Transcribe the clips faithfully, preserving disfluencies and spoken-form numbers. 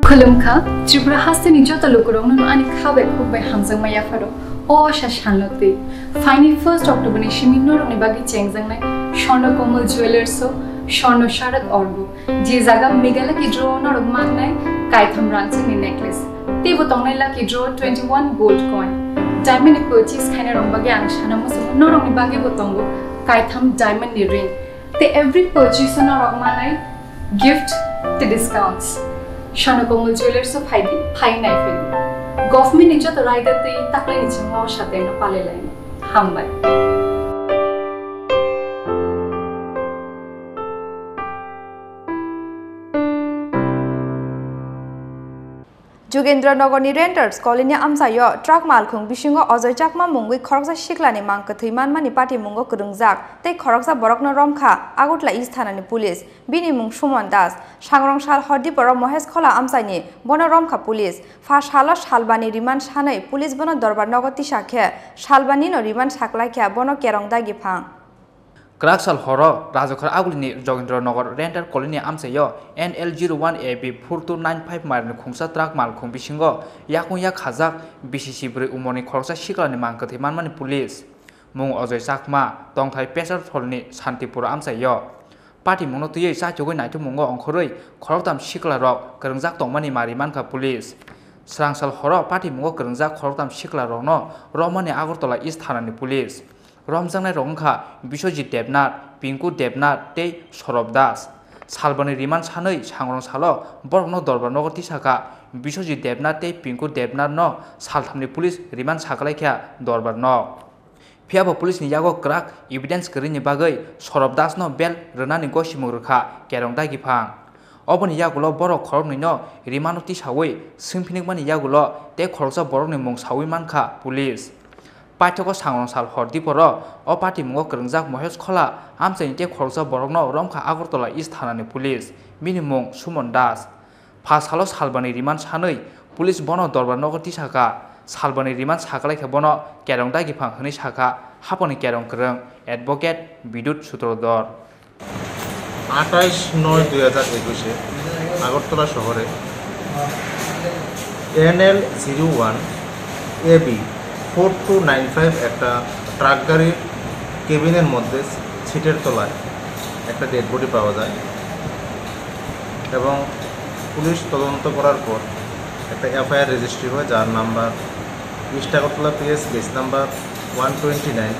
Romkha, Tripura has the Nijota Lokurong, and Kabek who by Hansang Mayafaro, or Shashanlote. Finally, first October, Shimino Nibagi Chengzang, Shono Komal Jewelers, so Shono Sharat Orgo, Jizaga Megalaki draw not of Manai, Kaitham Ransom in necklace. They were Tonelaki draw twenty-one gold coin. Diamond purchase kind of Bagang, Shanamus, not only Bagi Botongo, Kaitham diamond ring. They every purchase on our Manai gift the discounts. Shono Jewelers of Heidi, High Knife. Government is just the right that they tackle in Chakma shut in a palaline. Humble. Jugendra Nogoni renters, Colony Amsayo, Truck Malkhungni, Bishingo, Ajay Chakma Mungo, Khoroksano Shiklani Manka, Patimungo, Patimungo, Khoroksano, they Khoroksano Borokno Romkha, Agutla East Hanani Police, Bini Mung Shumon Das, Sangrongsal Hodiporo Mohes Kola Amsani, Bono Romkha Police, Fash Halosh Halbani Riman Shane, Police Bono Dorba Nogoti Shake, Shalbanino Riman Shaklaka, Bono Kerong Dagipang. Khoroksano Horo, Razokar Agulini, Jogendra Nogor, Renter Colony Amsayo, N L zero one A B four two nine five Malkhungni Truck Malkhungni Bishingo, Yakunya Kazak, Bishibri Umoni Khoroksano Shiklani Manka, Manmani Police, Mung Ajay Chakma, Tongthai Pesar Tholni, Tripura Amsayo, Patimungo to Ye Sajogo Patimungo on Khoroi, Khoroksano Shikla Rock, Khoroksano Tongmani Marimanka Police, Sangrongsal Horo, Patimungo Khoroksano Khoroksano Shikla Rono, Romani Agurtola East Hanani Police. Romkha Romkha, Bishojit Debnat, Pinku Debnat, Te Sorob Das, Salbani Riman Sanoi, Sangrongsalo, Borno Dorba Nogoti Saka, Bishojit Debnat, Te Pinku Debnat no, Saltamni Police, Riman Sakalaka, Dorba no. Piabo Police Niago Crack, Evidence Grini Bagay, Sorob Das no Bell, Renani Goshimurka, Kerong Dagipang. Open Yagulo Boro Khoroksano, Rimanoti Sawi, Simpinikman Yagulo, Te Khoroksano Boroni Mong Sawi Manka, Police. Patoko Sangrongsal Hodiporo, or Patimungo Khoroksano Mohes Kola, Amsay Te Khoroksano Borokno, Romkha Agurtola East Hanani Police, Minimum Shumon Das. Pas Halos Halbani Riman Sanoi, Police Bono Dorba Nogoti Saka, Salbani Riman Sakalaka Bono, Kerong Dagipang Hanisaka, Haponi Kerong Kerong, Advocate, Bidut Sutrodor. আঠাশ নয় দুই হাজার একুশে আগরতলা শহরে N L zero one A B four two nine five একটা truck গাড়ির কেবিনের মধ্যে সিটের তলায় একটা ডেড বডি পাওয়া যায় এবং পুলিশ তদন্ত করার পর একটা এফ আই আর রেজিস্ট্রি হয় যার number east Agartala PS case number one twenty-nine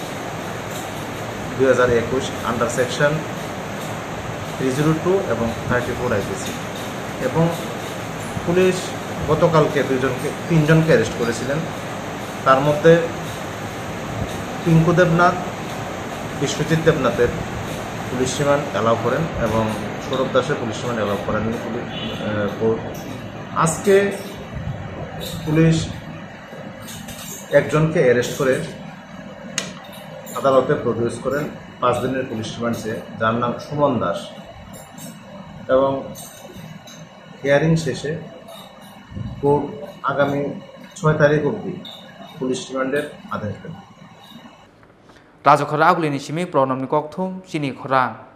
দুই হাজার একুশ under section three oh two এবং thirty-four I P C এবং পুলিশ গতকালকে দুইজনকে তিনজনকে অ্যারেস্ট করেছিলেন তার মধ্যে পিঙ্কু দেবনাথ বিশ্বজিৎ দেবনাথের পুলিশ রিমান্ড অ্যালাউ করেন এবং সৌরভ দাসের পুলিশ রিমান্ড অ্যালাউ করেন কোর্ট আজকে পুলিশ একজনকে অ্যারেস্ট করে আদালতে প্রডিউস করেন পাঁচ দিনের পুলিশ রিমান্ড চেয়ে যার নাম সুমন দাস এবং হিয়ারিং শেষে কোর্ট আগামী ছয় তারিখ অবধি পুলিশ রিমান্ডের আদেশ দেন। রাজখরা আগুলিনি সিমি প্রণমনি ককথুম চিনি খরা